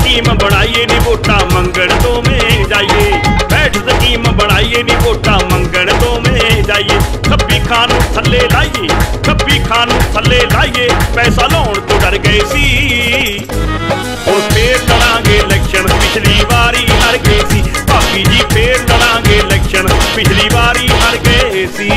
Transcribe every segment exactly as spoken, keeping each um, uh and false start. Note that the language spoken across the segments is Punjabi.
ਸਕੀਮ ਬਣਾਈਏ ਨੀ ਵੋਟਾਂ ਮੰਗਣ ਦੋਵੇਂ ਜਾਈਏ। ਬੈਠ ਸਕੀਮ ਬਣਾਈਏ ਨੀ ਵੋਟਾਂ ਮੰਗਣ ਦੋਵੇਂ ਜਾਈਏ। ਖੱਬੀ ਖਾਨ ਨੂੰ ਥੱਲੇ ਲਾਈਏ, ਖੱਬੀ ਖਾਨ ਨੂੰ ਥੱਲੇ ਲਾਈਏ। ਪੈਸਾ ਲਾਉਣ ਤੋਂ ਡਰ ਗਏ ਸੀ, ਹੁਣ ਫੇਰ ਲੜਾਂਗੇ ਇਲੈਕਸ਼ਨ, ਪਿਛਲੀ ਵਾਰੀ ਹਾਰ ਗਏ ਸੀ। ਭਾਬੀ ਜੀ ਫੇਰ ਲੜਾਂਗੇ ਇਲੈਕਸ਼ਨ, ਪਿਛਲੀ ਵਾਰੀ ਹਾਰ ਗਏ ਸੀ।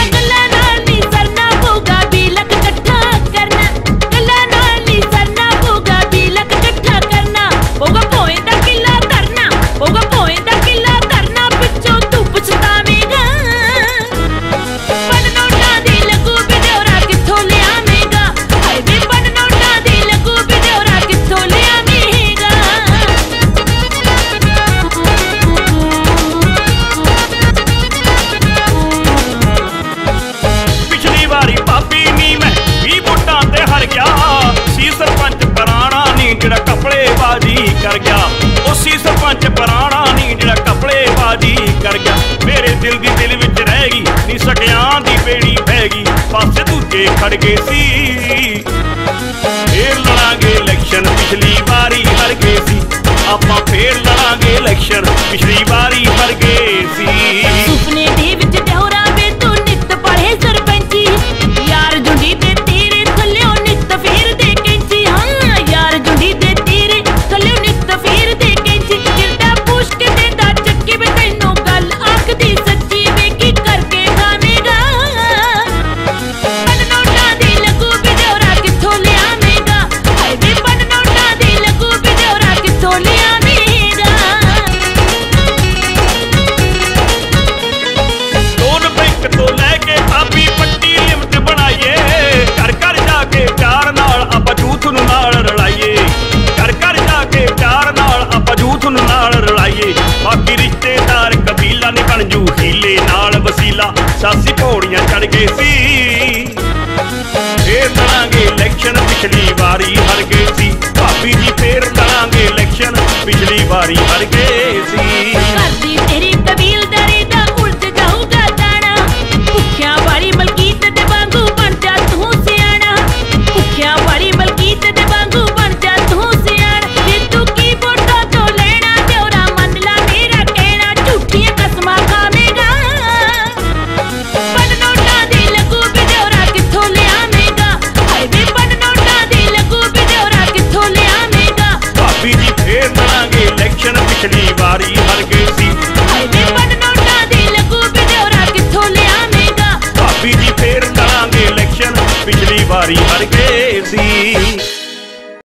ਜਿਹੜਾ ਕਪੜੇਬਾਜ਼ੀ ਕਰ ਗਿਆ, ਉਸੀ ਸਰਪੰਚ ਪੁਰਾਣਾ ਨੀ ਜਿਹੜਾ ਕਪੜੇਬਾਜ਼ੀ ਕਰ ਗਿਆ। ਮੇਰੇ ਦਿਲ ਦੀ ਦਿਲ ਵਿੱਚ ਰਹਿ ਗਈ ਨੀ ਸਕਿਆਂ ਦੀ ਬੇੜੀ ਪੈ ਗਈ, ਪਾਸੇ ਦੂਜੇ ਖੜ ਗਏ ਸੀ। ਫੇਰ ਲੜਾਂਗੇ ਇਲੈਕਸ਼ਨ, ਪਿਛਲੀ ਵਾਰੀ ਹਾਰ ਗਏ ਸੀ। ਆਪਾਂ ਫੇਰ ਲੜਾਂਗੇ ਇਲੈਕਸ਼ਨ, ਪਿਛਲੀ ਵਾਰੀ ਹਾਰ ਗਏ ਸੀ। ਸੁਪਨੇ ਦੇ ਵਿੱਚ ਡੋਰਾ ਵੇ ਤੂੰ ਨਿੱਤ ਪੜੇ ਸਰਪੰਚੀ, ਯਾਰ ਜੁੰਡੀ ਤੇ ਤੇਰੇ ਥੱਲਿਓ ਨਿੱਤ ਫੇਰ ਦੇ ਕੈਂਚੀ। ਹਾਂ ਯਾਰ ਜੁੰਡੀ ਤੇ ਤੇਰੇ ਥੱਲਿਓ ਨਿੱਤ ਫੇਰ ਦੇ ਕੈਂਚੀ। ਦਿਲਦਾ ਪੁੱਛ ਕੇ ਤੇ ਦਾ ਚੱਕੀ ਵੇ ਤੈਨੂੰ ਗੱਲ ਆਖਦੀ ਸੱਚੀ ਵੇ ਕੀ ਕਰਕੇ ਖਾਵੇਂਗਾ। ਪੰਨ ਨੋਟਾਂ ਦੀ ਲੱਗੂ ਬਿਜੋਰਾ ਕਿੱਥੋਂ ਲਿਆਵੇਂਗਾ, ਹਾਏ ਵੇ ਪੰਨ ਨੋਟਾਂ ਦੀ ਲੱਗੂ ਬਿਜੋਰਾ ਕਿੱਥੋਂ ਲਿਆਵੇਂਗਾ। ਲੋਨ ਬੈਂਕ ਤੋਂ ਲੈ ਕੇ ਆਪੀ ਪੱਟੀ ਲਿਮਟ ਬਣਾਈਏ। ਘਰ ਘਰ ਜਾ ਕੇ ਪਿਆਰ ਨਾਲ ਆਪਾਂ ਜੂਥ ਨੂੰ ਨਾਲ ਰਲਾਈਏ। ਘਰ ਘਰ ਜਾ ਕੇ ਪਿਆਰ ਨਾਲ ਆਪਾਂ ਜੂਥ ਨੂੰ ਨਾਲ ਰਲਾਈਏ। ਬਾਕੀ ਰਿਸ਼ਤੇਦਾਰ ਕਬੀਲਾ ਨੀ ਬਣ ਜੂ ਹੀਲੇ ਨਾਲ ਵਸੀਲਾ, ਸਾਸੀ ਪੌੜੀਆਂ ਚੜ ਗਏ ਸੀ। ਫੇਰ ਲੜਾਂਗੇ ਇਲੈਕਸ਼ਨ, ਪਿਛਲੀ ਵਾਰੀ ਹਾਰ ਗਏ ਸੀ। ਭਾਬੀ ਜੀ ਫੇਰ ਲੜਾਂਗੇ ਇਲੈਕਸ਼ਨ, ਪਿਛਲੀ ਵਾਰੀ ਹਾਰ ਗਏ ਸੀ। ਕਰਦੀ ਤੇਰੀ ਕਬੀਲਦਾਰੀ ਦਾ ਉਲਟ ਜਾਊਗਾ ਦਾਣਾ, ਭੁੱਖਿਆਂ ਵਾਲੀ ਮਲਕੀਤ ਦੇ ਵਾਂਗੂ ਬਣ ਜਾ ਤੂੰ ਸਿਆਣਾ। ਭੁੱਖਿਆਂ ਵਾਲੀ ਮਲਕੀਤ ਦੇ ਵਾਂਗੂ ਬਣ ਜਾ ਤੂੰ ਸਿਆਣਾ। ਵੇ ਤੂੰ ਕੀ ਵੋਟਾਂ ਤੋਂ ਲੈਣਾ ਦਿਉਰਾ, ਮੰਨ ਲਾ ਮੇਰਾ ਕਹਿਣਾ, ਝੂਠੀਆਂ ਕਸਮਾਂ ਖਾਵੇਂਗਾ। ਪੰਨ ਨੋਟਾਂ ਦੀ ਲੱਗੂ ਬਿਜੋਰਾ ਕਿੱਥੋਂ ਲਿਆਵੇਂਗਾ, ਹਾਏ ਵੇ ਪੰਨ ਨੋਟਾਂ ਦੀ ਲੱਗੂ ਬਿਜੋਰਾ ਕਿੱਥੋਂ ਲਿਆਵੇਂਗਾ। ਭਾਬੀ ਜੀ ਫੇਰ ਲੜਾਂਗੇ ਇਲੈਕਸ਼ਨ, ਪਿਛਲੀ ਵਾਰੀ ਹਾਰ ਗਏ ਸੀ। ਹਾਏ ਵੇ ਪੰਨ ਨੋਟਾਂ ਦੀ ਲੱਗੂ ਬਿਜੋਰਾ ਕਿੱਥੋਂ ਲਿਆਵੇਂਗਾ। ਭਾਬੀ ਜੀ ਫੇਰ ਲੜਾਂਗੇ ਇਲੈਕਸ਼ਨ, ਪਿਛਲੀ ਵਾਰੀ ਹਾਰ ਗਏ ਸੀ।